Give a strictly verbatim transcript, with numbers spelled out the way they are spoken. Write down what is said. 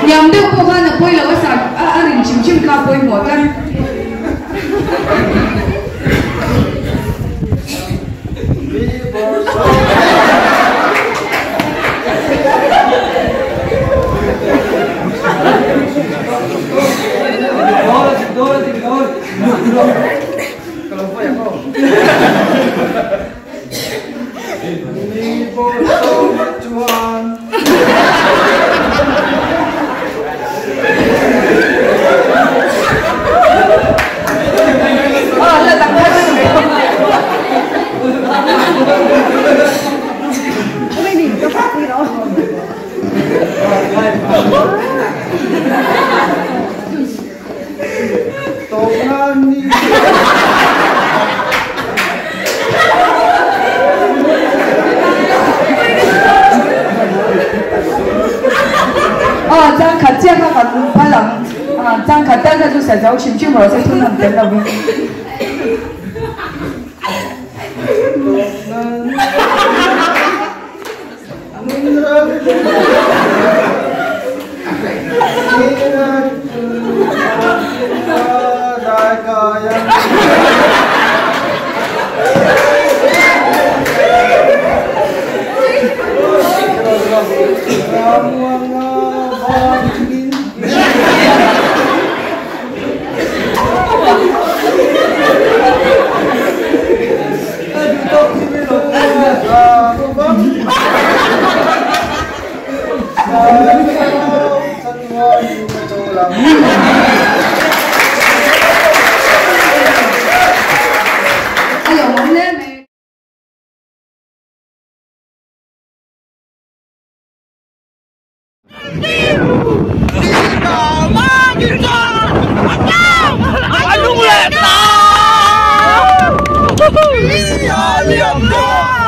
nhầm đâu cô ba là bôi là cái sạc à à rình chim chim ca bôi mỏ căn kalau apa ya kau? Ini botol cuan. à là tặng hai cái này không ไม่ดีก็พักนี่เนาะ Tongani. à trang khát chiang các bạn phải làm à trang khát tên là chú sẽ giáo chim chim rồi sẽ thu làm tiền đâu đi Lihat, lihat, lihat.